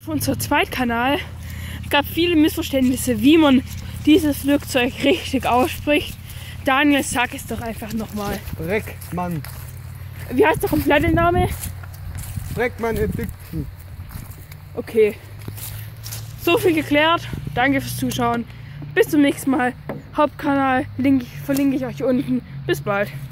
unser Zweitkanal. Es gab viele Missverständnisse, wie man dieses Flugzeug richtig ausspricht. Daniel, sag es doch einfach nochmal. Breckmann. Wie heißt der komplette Name? Breckmann Addiction. Okay. So viel geklärt. Danke fürs Zuschauen. Bis zum nächsten Mal. Hauptkanal verlinke ich euch unten. Bis bald.